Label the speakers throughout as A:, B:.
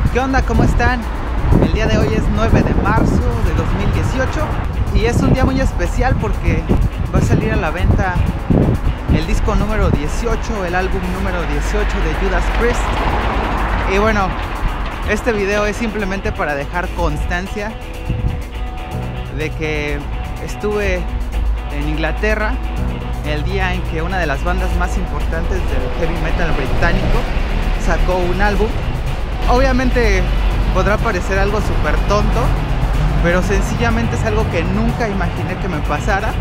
A: ¿Qué onda? ¿Cómo están? El día de hoy es 9 de marzo de 2018 y es un día muy especial porque va a salir a la venta el disco número 18, el álbum número 18 de Judas Priest. Y bueno, este video es simplemente para dejar constancia de que estuve en Inglaterra el día en que una de las bandas más importantes del heavy metal británico sacó un álbum. Obviamente podrá parecer algo súper tonto, pero sencillamente es algo que nunca imaginé que me pasara.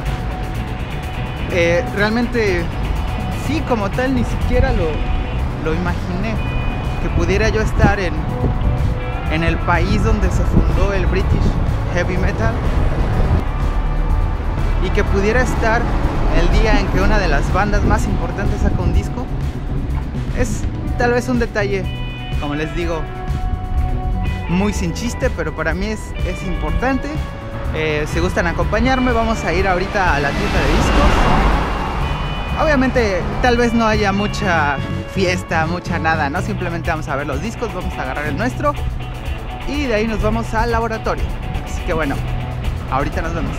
A: Realmente sí, como tal, ni siquiera lo imaginé, que pudiera yo estar en el país donde se fundó el British Heavy Metal y que pudiera estar el día en que una de las bandas más importantes saca un disco. Es tal vez un detalle, como les digo, muy sin chiste, pero para mí es importante. Si gustan acompañarme, vamos a ir ahorita a la tienda de discos. Obviamente tal vez no haya mucha fiesta, mucha nada, ¿no? Simplemente vamos a ver los discos, vamos a agarrar el nuestro y de ahí nos vamos al laboratorio. Así que bueno, ahorita nos vemos.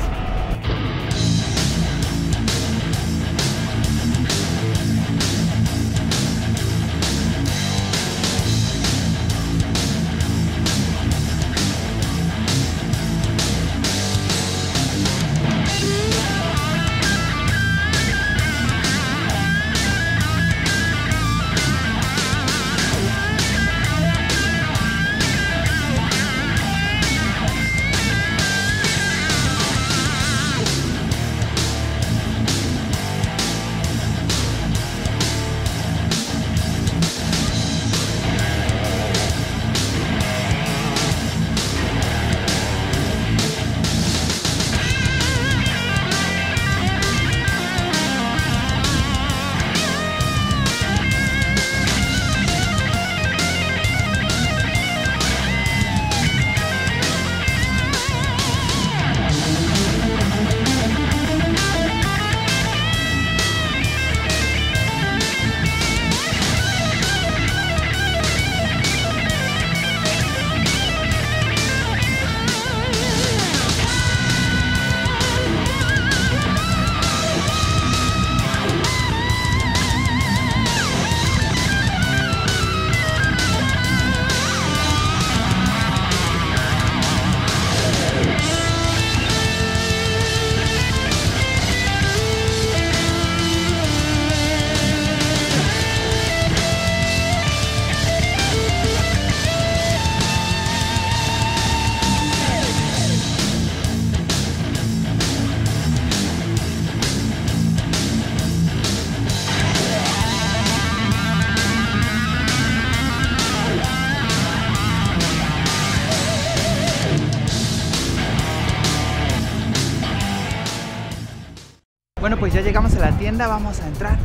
A: Bueno, pues ya llegamos a la tienda, vamos a entrar.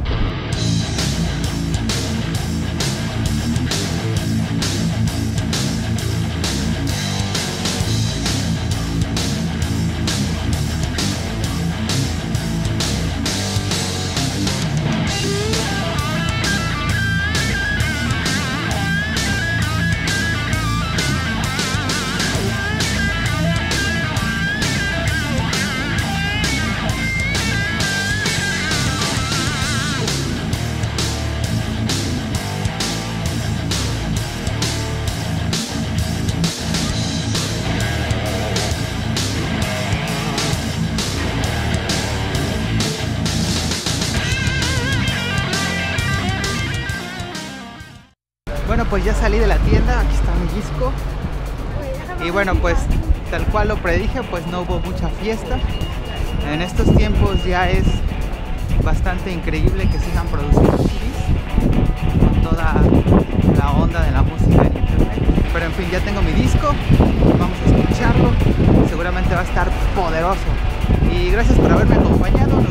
A: Bueno, pues ya salí de la tienda, aquí está mi disco. Y bueno, pues tal cual lo predije, pues no hubo mucha fiesta. En estos tiempos ya es bastante increíble que sigan produciendo CDs con toda la onda de la música en internet. Pero en fin, ya tengo mi disco, vamos a escucharlo, seguramente va a estar poderoso. Y gracias por haberme acompañado.